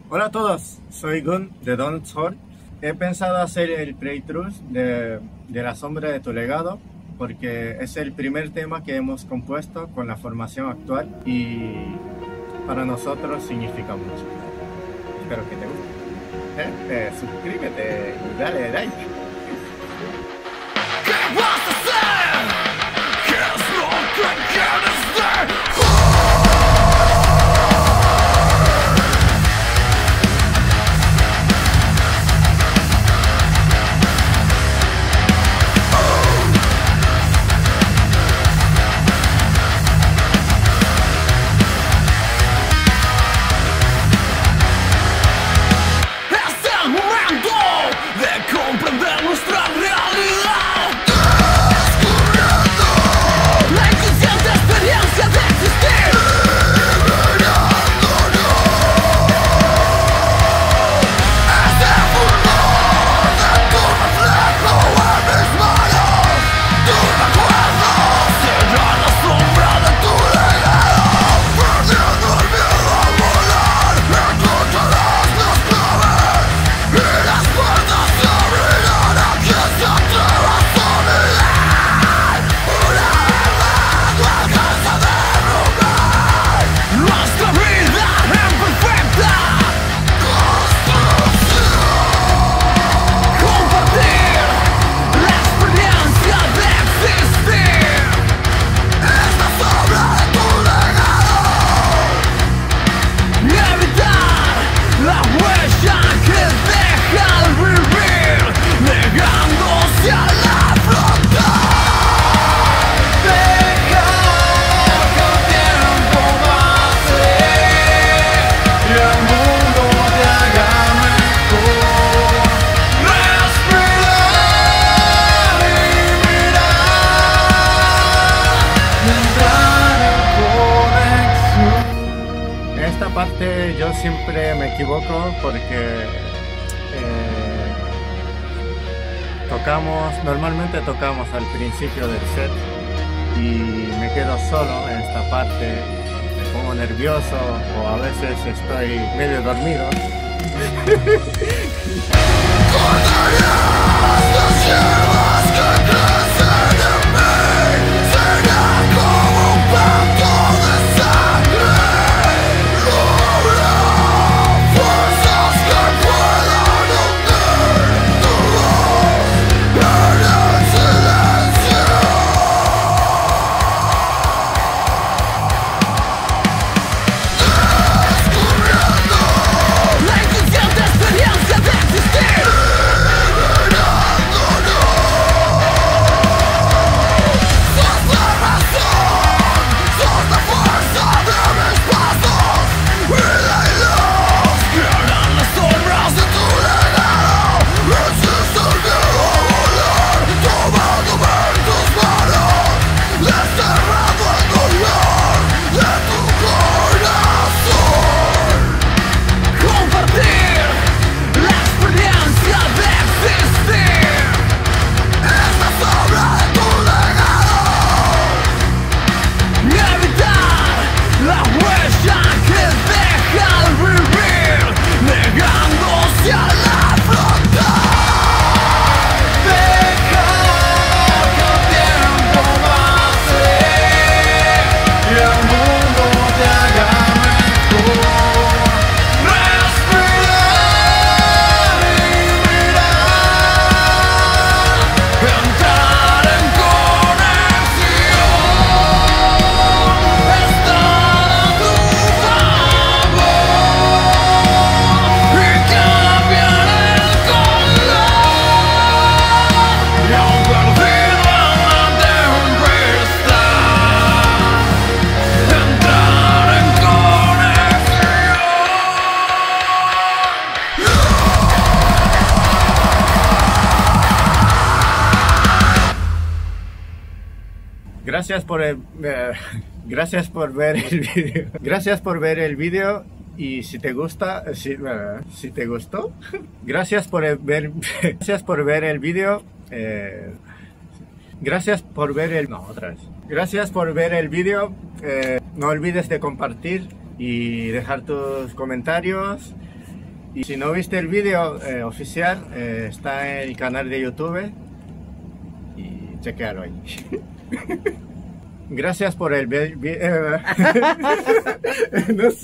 Hola a todos, soy Gun de Donald Sword. He pensado hacer el playthrough de La sombra de tu legado porque es el primer tema que hemos compuesto con la formación actual y para nosotros significa mucho. Espero que te guste. Suscríbete y dale like. ¿Qué vas a hacer? ¿Qué es lo que quieres ver? Yo siempre me equivoco porque normalmente tocamos al principio del set y me quedo solo en esta parte, me pongo nervioso o a veces estoy medio dormido. Gracias por ver el vídeo. Gracias por ver el vídeo y si te gusta, si te gustó, gracias por ver el vídeo. Gracias por ver el Gracias por ver el vídeo. No olvides de compartir y dejar tus comentarios Y si no viste el vídeo oficial, está en el canal de YouTube y chequealo ahí. Gracias por el no sé.